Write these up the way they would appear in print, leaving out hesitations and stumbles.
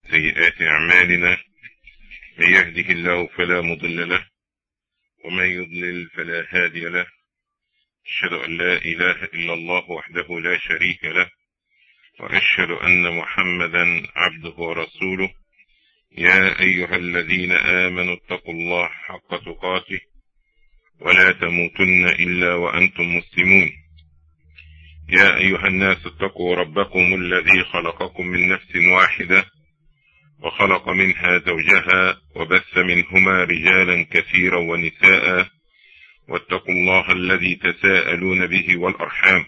سيئات أعمالنا من يهده الله فلا مضل له ومن يضلل فلا هادي له. أشهد أن لا إله إلا الله وحده لا شريك له، وأشهد أن محمدا عبده ورسوله. يا أيها الذين آمنوا اتقوا الله حق تقاته ولا تموتن إلا وأنتم مسلمون. يا أيها الناس اتقوا ربكم الذي خلقكم من نفس واحدة وخلق منها زوجها وبث منهما رجالا كثيرا ونساء، واتقوا الله الذي تساءلون به والأرحام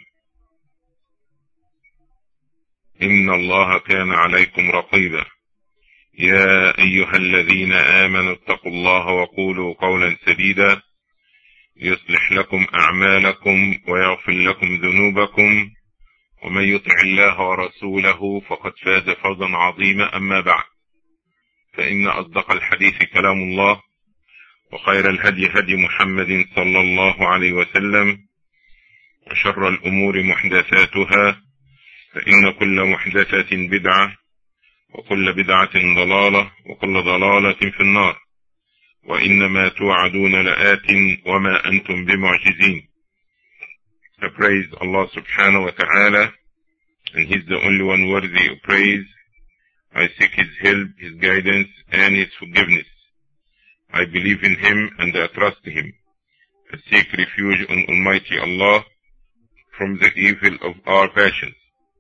إن الله كان عليكم رقيبا. يا أيها الذين آمنوا اتقوا الله وقولوا قولا سديدا يصلح لكم أعمالكم ويغفر لكم ذنوبكم، ومن يطع الله ورسوله فقد فاز فوزا عظيما. أما بعد، فإن أصدق الحديث كلام الله، وخير الهدي هدي محمد صلى الله عليه وسلم، وشر الأمور محدثاتها، فإن كل محدثة بدعة، وكل بدعة ضلالة، وكل ضلالة في النار. وإنما توعدون لآت وما أنتم بمعجزين. I praise Allah subhanahu wa ta'ala, and He's the only one worthy of praise. I seek His help, His guidance, and His forgiveness. I believe in Him and I trust Him. I seek refuge on Almighty Allah from the evil of our passions.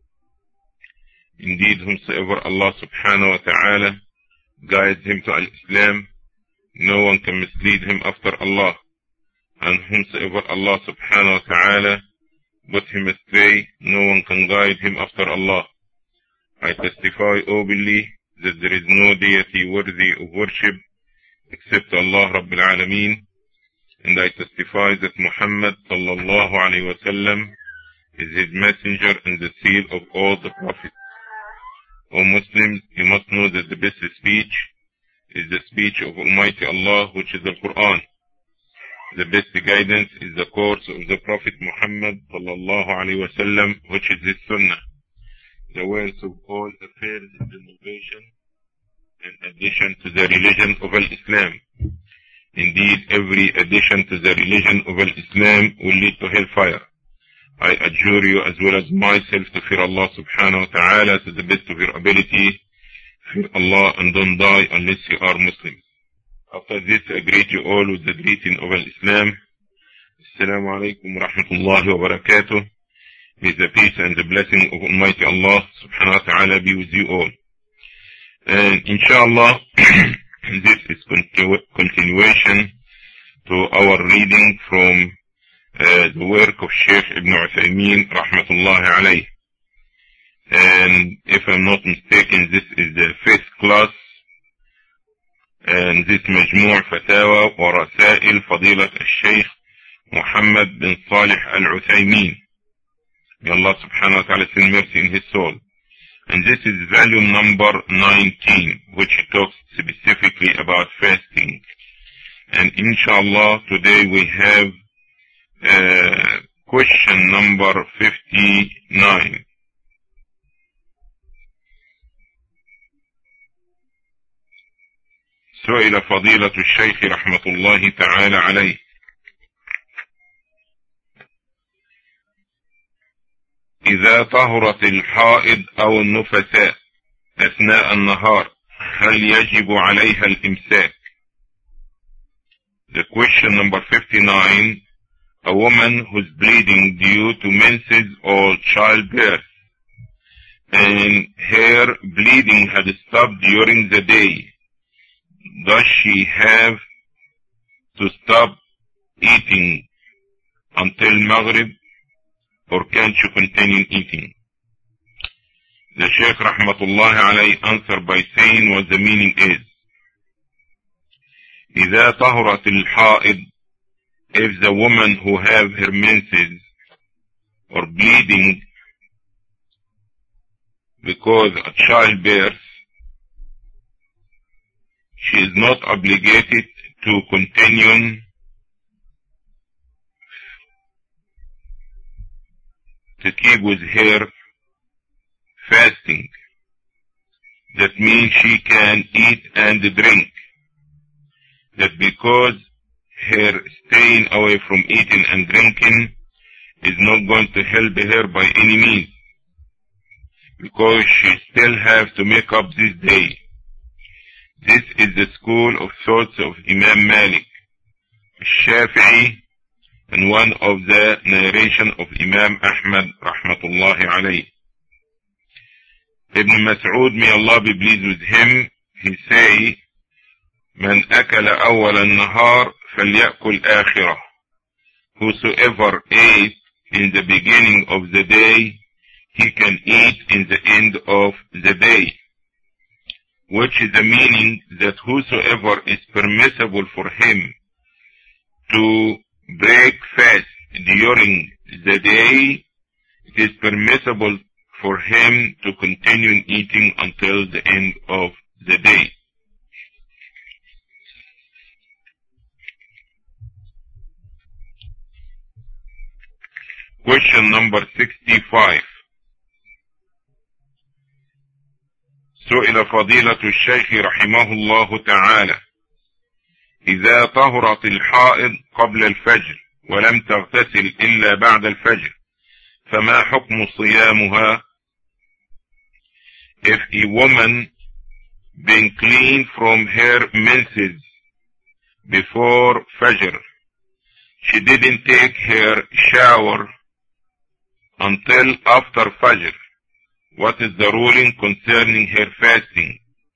Indeed, whomsoever Allah subhanahu wa ta'ala guides him to Al-Islam, no one can mislead him after Allah. And whomsoever Allah subhanahu wa ta'ala put him astray, no one can guide him after Allah. I testify openly that there is no deity worthy of worship except Allah Rabbil Alameen, and I testify that Muhammad sallallahu alayhi wa sallam is his messenger and the seal of all the prophets. O Muslims, you must know that the best speech is the speech of Almighty Allah, which is the Quran. The best guidance is the course of the Prophet Muhammad sallallahu alayhi wa sallam, which is his Sunnah. The words of all affairs is innovation and addition to the religion of Al-Islam. Indeed, every addition to the religion of Al-Islam will lead to hellfire. I adjure you as well as myself to fear Allah subhanahu wa ta'ala to the best of your ability. Fear Allah and don't die unless you are Muslims. After this, I greet you all with the greeting of Al-Islam. Assalamu alaikum wa rahmatullahi wa barakatuh. May the peace and the blessing of Almighty Allah subhanahu wa ta'ala be with you all. And inshallah, this is continuation to our reading from the work of Sheikh Ibn Uthaymeen rahmatullahi alayh. And if I'm not mistaken, this is the 5th class, and this مجموع فتاوى ورسائل فضيلة الشيخ محمد بن صالح العثيمين. May Allah subhanahu wa ta'ala send mercy in his soul. And this is volume number 19, which talks specifically about fasting. And inshallah, today we have question number 59. سئل فضيلة الشيخ رحمة الله تعالى عليه: إذا طهرت الحائض أو النفساء أثناء النهار هل يجب عليها الإمساك؟ The question number 59. A woman who's bleeding due to menses or childbirth, and her bleeding had stopped during the day, does she have to stop eating until Maghrib, or can she continue eating? The Shaykh rahmatullahi alayhi answered by saying what the meaning is. إذا طهرت الحائض, if the woman who have her menses or bleeding because of childbirth, she is not obligated to continue to keep with her fasting. that means she can eat and drink. That because her staying away from eating and drinking is not going to help her by any means, because she still has to make up this day. This is the school of thoughts of Imam Malik, Shafi'i, and one of the narration of Imam Ahmad rahmatullahi alayhi. Ibn Mas'ud, may Allah be pleased with him, he say, من أكل أول النهار فليأكل آخره. Whosoever ate in the beginning of the day, he can eat in the end of the day. Which is the meaning that whosoever is permissible for him to break fast during the day, it is permissible for him to continue eating until the end of the day. Question number 65. سئل فضيلة الشيخ رحمه الله تعالى: إذا طهرت الحائض قبل الفجر ولم تغتسل إلا بعد الفجر فما حكم صيامها؟ If a woman been clean from her menses before Fajr, she didn't take her shower until after Fajr, what is the ruling concerning her fasting?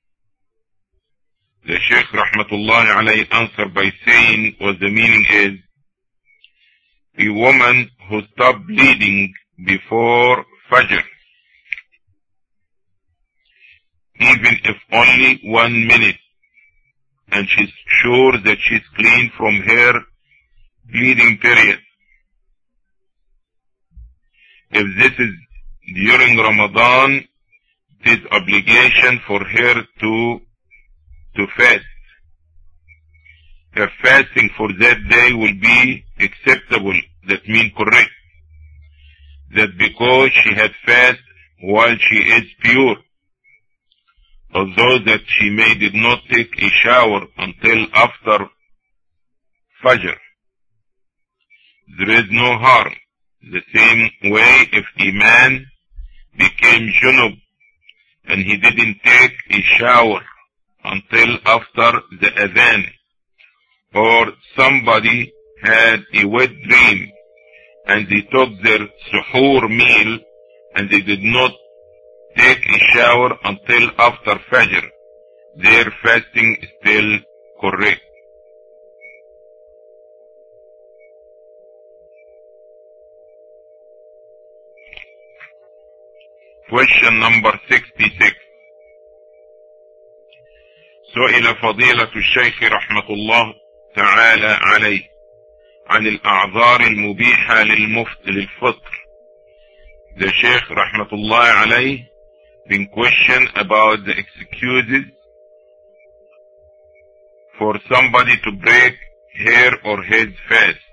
The Shaykh rahmatullahi alayhi answered by saying what the meaning is: a woman who stopped bleeding before Fajr, even if only 1 minute, and she's sure that she's clean from her bleeding period. If this is during Ramadan, it is obligation for her to fast. Her fasting for that day will be acceptable, that means correct. That because she had fast while she is pure, although that she did not take a shower until after Fajr, there is no harm. The same way, if a man became junub and he didn't take a shower until after the adhan, or somebody had a wet dream and they took their suhoor meal and they did not take a shower until after Fajr, their fasting is still correct. Question number 66. سئل فضيلة الشيخ رحمة الله تعالى عليه عن الأعذار المبيحة للفطر. The Shaykh رحمة الله عليه been questioned about the excuses for somebody to break her or his fast.